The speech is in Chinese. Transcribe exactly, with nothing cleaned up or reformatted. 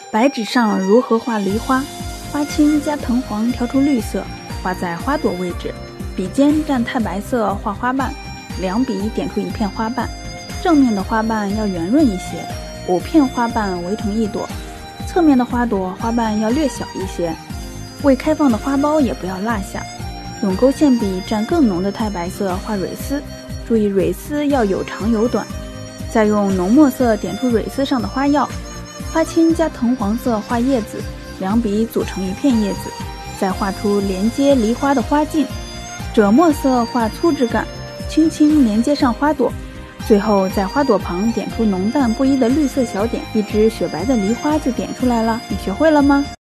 白纸上如何画梨花？花青加藤黄调出绿色，画在花朵位置。笔尖蘸太白色画花瓣，两笔点出一片花瓣。正面的花瓣要圆润一些，五片花瓣围成一朵。侧面的花朵花瓣要略小一些。未开放的花苞也不要落下。用勾线笔蘸更浓的太白色画蕊丝，注意蕊丝要有长有短。再用浓墨色点出蕊丝上的花药。花青加藤黄色画叶子，两笔组成一片叶子，再画出连接梨花的花茎。赭墨色画粗枝干，轻轻连接上花朵，最后在花朵旁点出浓淡不一的绿色小点，一只雪白的梨花就点出来了。你学会了吗？